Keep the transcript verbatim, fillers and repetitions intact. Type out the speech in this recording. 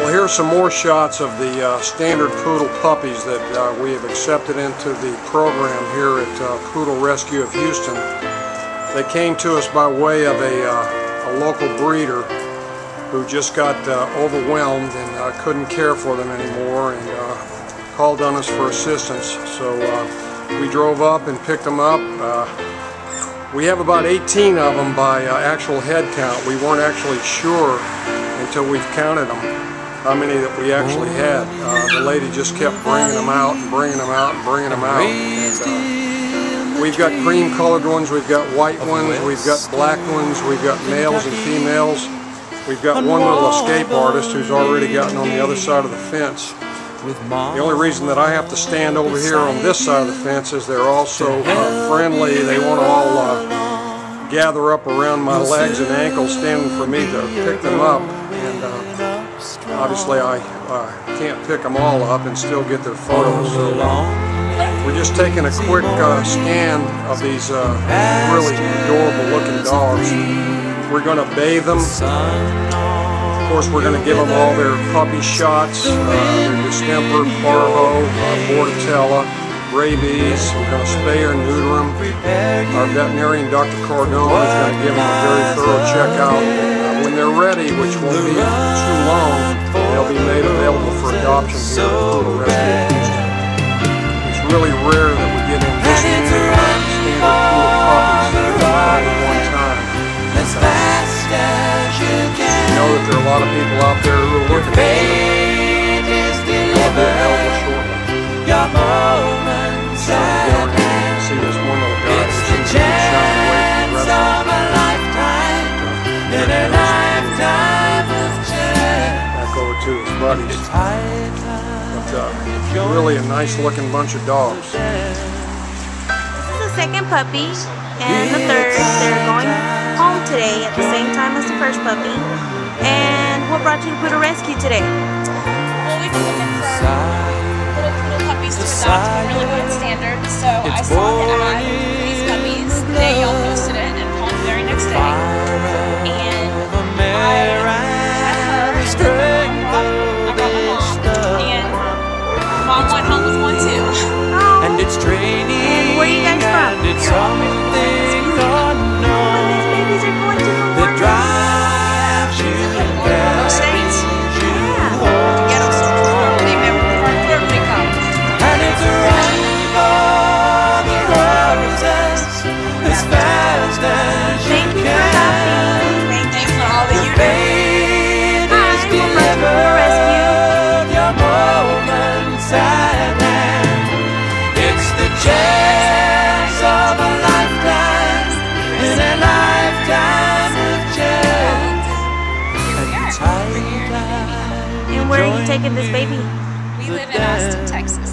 Well, here are some more shots of the uh, standard poodle puppies that uh, we have accepted into the program here at uh, Poodle Rescue of Houston. They came to us by way of a, uh, a local breeder who just got uh, overwhelmed and uh, couldn't care for them anymore, and uh, called on us for assistance. So uh, we drove up and picked them up. Uh, we have about eighteen of them by uh, actual head count. We weren't actually sure until we've counted them how many that we actually had. Uh, the lady just kept bringing them out and bringing them out and bringing them out. And, uh, we've got cream colored ones, we've got white ones, we've got black ones, we've got males and females. We've got one little escape artist who's already gotten on the other side of the fence. The only reason that I have to stand over here on this side of the fence is they're all so uh, friendly. They want to all uh, gather up around my legs and ankles, standing for me to pick them up. And uh, obviously I uh, can't pick them all up and still get their photos. So uh, we're just taking a quick uh, scan of these uh, really adorable looking dogs. We're going to bathe them. Of course, we're going to give them all their puppy shots, uh, their distemper, parvo, uh, bordetella, rabies. We're going to spay or neuter them. Our veterinarian, Doctor Cardone, is going to give them a very thorough checkout. Uh, when they're ready, which won't be too long, they'll be made available for adoption here at Poodle Rescue of Houston. It's really rare that we get in this many standard poodle puppies at one time. As fast as you can. I know that there are a lot of people out there who are looking for them. They'll be available shortly. Your moments so, you know, you can see this one little guy who seems to be shying away from the rest of them. In a lifetime of change. Back over to his buddies. But uh, really a nice looking bunch of dogs. This is the second puppy and the third. They're going home today at the same time as the first puppy. And what brought you to Poodle Rescue today? Well, we've been looking for little poodle puppies to adopt with really good standards, so I saw the ad for these puppies. They all posted it and called the very next day. And I had her, I brought my mom, and mom went home with one too. Oh. And it's training. And where are you guys from? And it's something unknown that drives you down. States. Yeah. To get them so they never where they come. And it's a run for the roses as fast as you Thank you for can. helping. Thank you for all that you do. Fate Hi, is welcome to Poodle Rescue. delivered your moments at hand. It's the chance of a lifetime in a lifetime of chance. Here we are. And where are you taking this baby? We live in Austin, Texas.